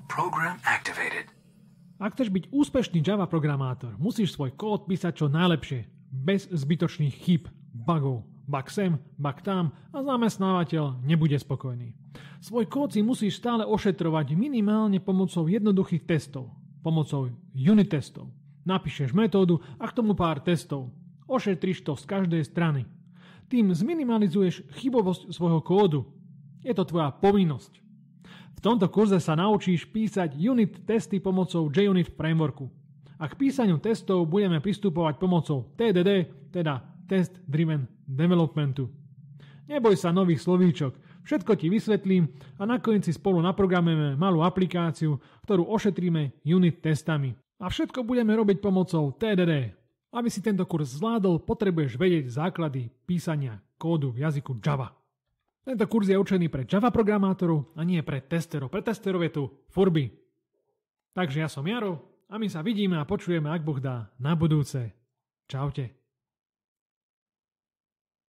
Program activated. Ak chceš byť úspešný Java programátor, musíš svoj kód písať čo najlepšie, bez zbytočných chýb, bugov. Bug sem, bug tam a zamestnávateľ nebude spokojný. Svoj kód si musíš stále ošetrovať minimálne pomocou jednoduchých testov, pomocou unit testov. Napíšeš metódu a k tomu pár testov. Ošetriš to z každej strany. Tým zminimalizuješ chybovosť svojho kódu. Je to tvoja povinnosť. V tomto kurze sa naučíš písať unit testy pomocou JUnit frameworku. A k písaniu testov budeme pristupovať pomocou TDD, teda Test Driven Developmentu. Neboj sa nových slovíčok, všetko ti vysvetlím a nakoniec si spolu naprogramujeme malú aplikáciu, ktorú ošetríme unit testami. A všetko budeme robiť pomocou TDD. Aby si tento kurz zvládol, potrebuješ vedieť základy písania kódu v jazyku Java. Tento kurz je určený pre Java programátorov a nie pre testerov. Pre testerov je tu Furby. Takže ja som Jaro a my sa vidíme a počujeme, ak Boh dá, na budúce. Čaute.